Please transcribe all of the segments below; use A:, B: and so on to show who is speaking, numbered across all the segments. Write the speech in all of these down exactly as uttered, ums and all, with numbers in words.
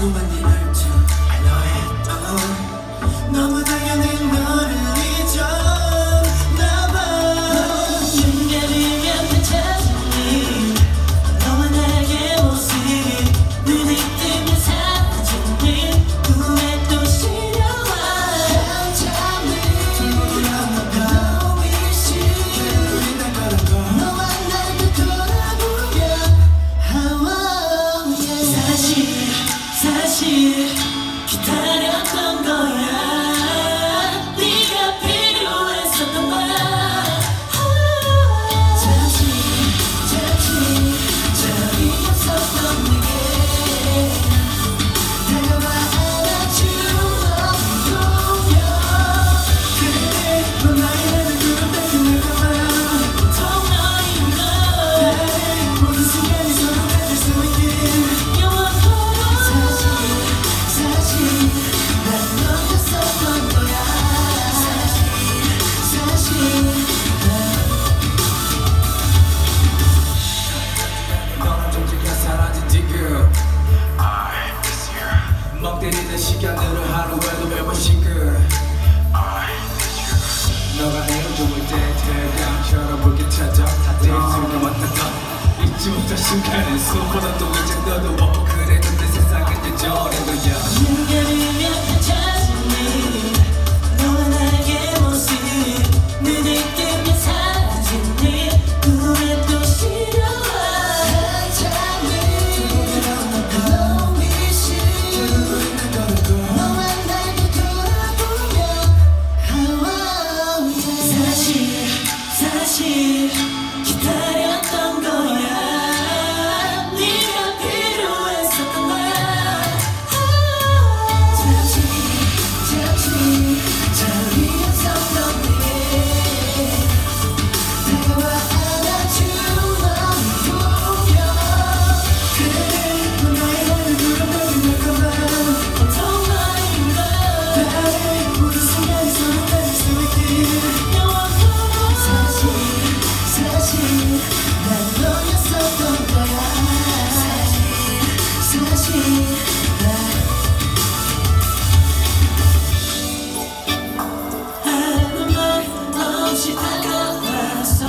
A: 자꾸만 네 말투 I know it oh. 너무 당연히 너를 잊었나봐 눈가리면 되찾으니 너와 나의 모습 눈이 뜨면 사라지니 꿈에 또 시려와 한참을 돌아보다 위시 너와 나를 돌아보며 사실 사실 기다렸던 거야 네가 필요했었던 거야 잠시 잠시 저리 없었던 내게 다가와 안아주던 동요 그래 넌 나의 하늘 구름 같은 내가만 보통 너인 걸 나를 모든 순간이 서로 가질 수 있길 영원토록 사실 사실 난 너였었던 거야 사실 사실 너는 존재가 사라진 지금 I miss you 멍 때리는 시간으로 하루에도 몇 번씩은 I miss you 너가 헤어져올 때 태양처럼 붉게 찾아 내 입술과 만났던 잊지 못할 순간은 수보다 또 이제 너도 없고 그래도 내 세상은 여전히 너야 눈가리면 되찾으니 너와 나의 모습 눈이 뜨면 사라지니 꿈에 또 시려와 한참을 돌아보다 위시 너와 나를 돌아보며 사실 사실 기다렸던 거야 네가 필요했었던 거야 잠시 잠시 저리 없었던 내게 다가와 안아주던 동요 그래 넌 나의 하늘 구름 같은 달콤한 보통 너인 걸 나를 모든 순간이 서로 가질 수 있길 영원토록 사실 사실 난 너였었던 거야 사실 사실 아무 말 없이 다가와서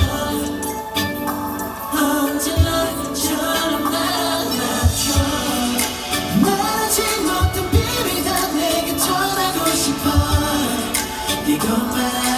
A: 언제나 처럼 안아줘 말하지 못한 비밀 다 내게 전하고 싶어 이것만